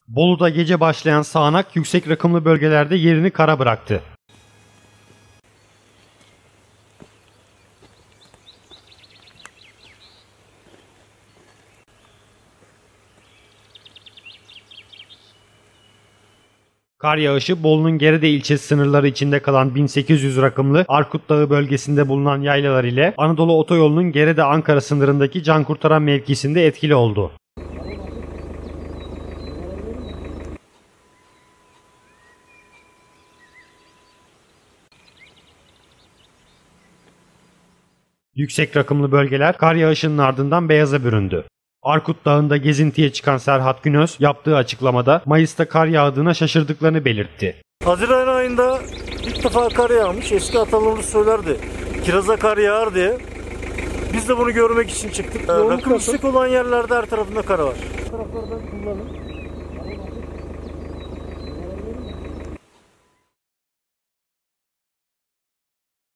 Bolu'da gece başlayan sağanak yüksek rakımlı bölgelerde yerini kara bıraktı. Kar yağışı Bolu'nun Gerede ilçesi sınırları içinde kalan 1800 rakımlı Arkut Dağı bölgesinde bulunan yaylalar ile Anadolu Otoyolu'nun Gerede-Ankara sınırındaki Cankurtaran mevkisinde etkili oldu. Yüksek rakımlı bölgeler kar yağışının ardından beyaza büründü. Arkut Dağı'nda gezintiye çıkan Serhat Günöz yaptığı açıklamada Mayıs'ta kar yağdığına şaşırdıklarını belirtti. Haziran ayında ilk defa kar yağmış. Eski atalarımız söylerdi. Kiraza kar yağar diye. Biz de bunu görmek için çıktık. Rakım yüksek olan yerlerde her tarafında kar var. Bu taraflardan kullanın.